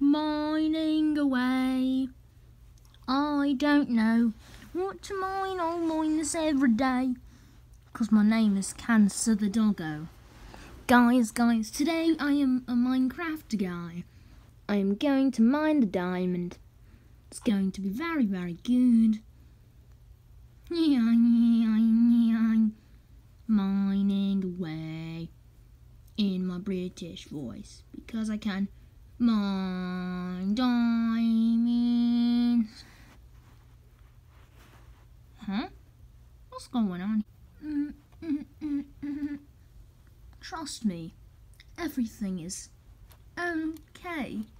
mining away. I don't know what to mine, I'll mine this every day, 'cause my name is Cancer the Doggo. Guys, today I am a Minecraft guy. I am going to mine the diamond. It's going to be very, very good. Mining away in my British voice, because I can mine diamonds. Huh? What's going on? Trust me, everything is okay.